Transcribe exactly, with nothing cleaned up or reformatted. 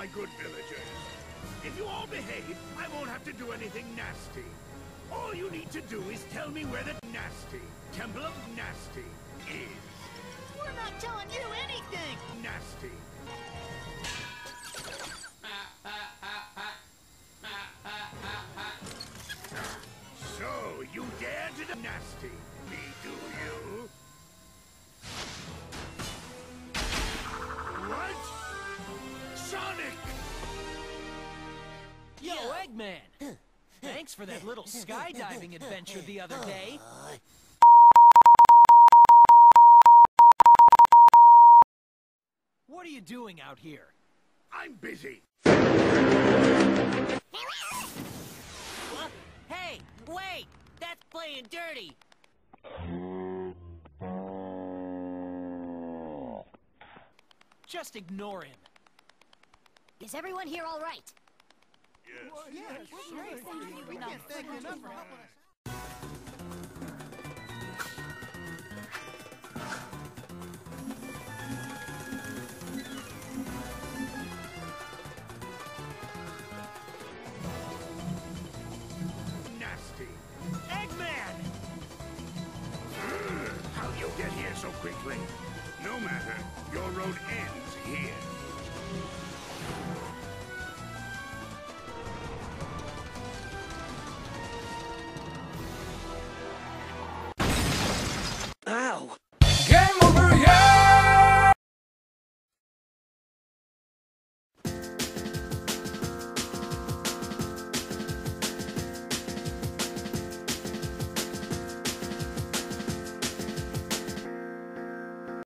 my good villagers. If you all behave, I won't have to do anything nasty. All you need to do is tell me where the Nasty, Temple of Nasty, is. We're not telling you anything! Nasty. So, you dare to the Nasty me, do you? What? Sonic! Yo, Eggman! Thanks for that little skydiving adventure the other day. What are you doing out here? I'm busy. What? Hey, wait! That's playing dirty! Just ignore him. Is everyone here all right? Yes. Well, yeah, we're great. Thank you. We can't thank you enough for helping us. Nasty. Eggman! How'd you get here so quickly? No matter. Your road ends